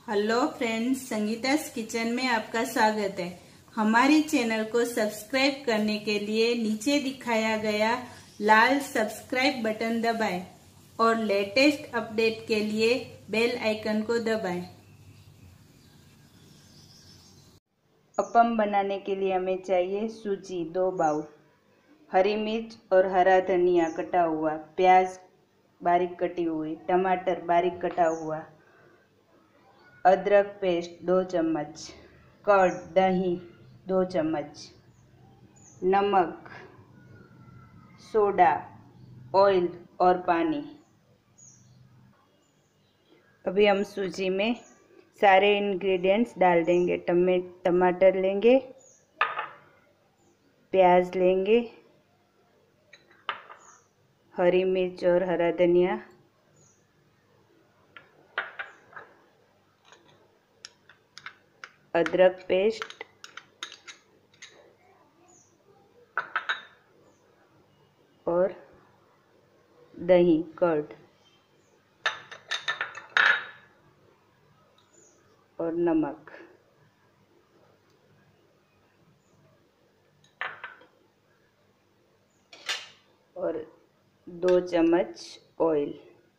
Hello friends, संगीता's kitchen में आपका स्वागत है। हमारी चैनल को सब्सक्राइब करने के लिए नीचे दिखाया गया लाल सब्सक्राइब बटन दबाएं और लेटेस्ट अपडेट के लिए बेल आइकन को दबाएं। अप्पम बनाने के लिए हमें चाहिए सूजी 2 बाउल, हरी मिर्च और हरा धनिया कटा हुआ, प्याज बारीक कटी हुई, टमाटर बारीक कटा हुआ, अदरक पेस्ट 2 चम्मच, कर्ड दही 2 चम्मच, नमक, सोडा, ऑयल और पानी। अभी हम सूजी में सारे इंग्रेडिएंट्स डाल देंगे। टमाटर लेंगे, प्याज लेंगे, हरी मिर्च और हरा धनिया, अदरक पेस्ट, और दही कर्ड और नमक। और 2 चम्मच ऑयल।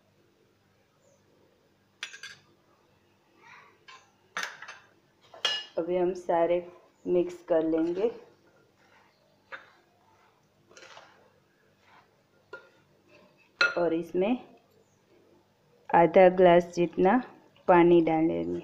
अभी हम सारे मिक्स कर लेंगे। और इसमें आधा ग्लास जितना पानी डालेंगे।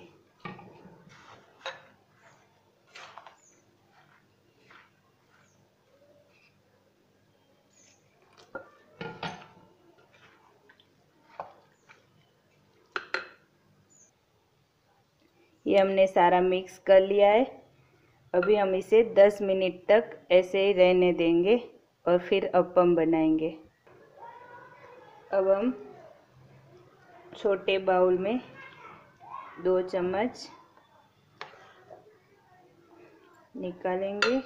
ये हमने सारा मिक्स कर लिया है। अभी हम इसे 10 मिनट तक ऐसे ही रहने देंगे और फिर अप्पम बनाएंगे। अब हम छोटे बाउल में 2 चम्मच निकालेंगे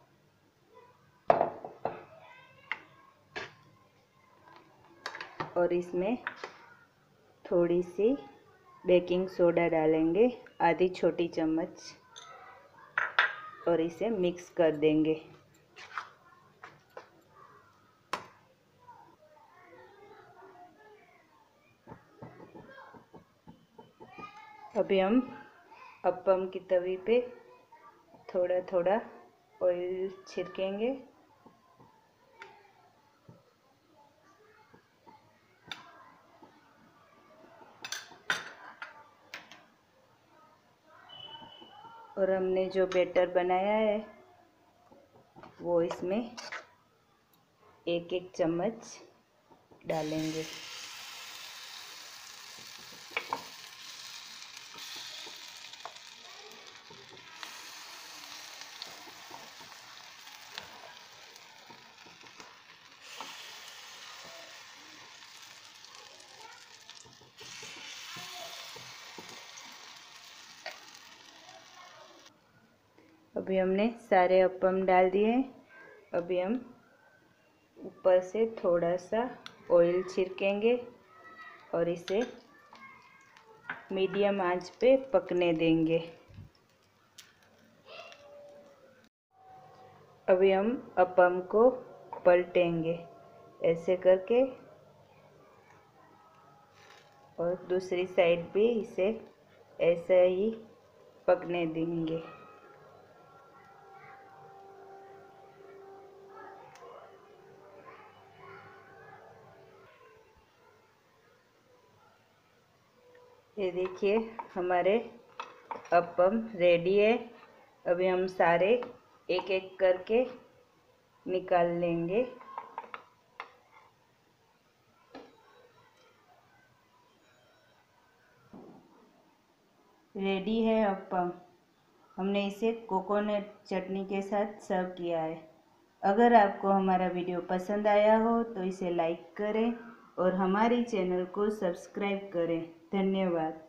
और इसमें थोड़ी सी बेकिंग सोडा डालेंगे, आधी छोटी चम्मच, और इसे मिक्स कर देंगे। अभी हम अप्पम की तवी पे थोड़ा थोड़ा ऑयल छिड़केंगे और हमने जो बैटर बनाया है वो इसमें एक एक चम्मच डालेंगे। अभी हमने सारे अप्पम डाल दिए। अभी हम ऊपर से थोड़ा सा ऑयल छिड़केंगे और इसे मीडियम आंच पे पकने देंगे। अभी हम अप्पम को पलटेंगे ऐसे करके और दूसरी साइड भी इसे ऐसा ही पकने देंगे। ये देखिए हमारे अप्पम रेडी है। अभी हम सारे एक एक करके निकाल लेंगे। रेडी है अप्पम। हमने इसे कोकोनट चटनी के साथ सर्व किया है। अगर आपको हमारा वीडियो पसंद आया हो तो इसे लाइक करें और हमारी चैनल को सब्सक्राइब करें। धन्यवाद।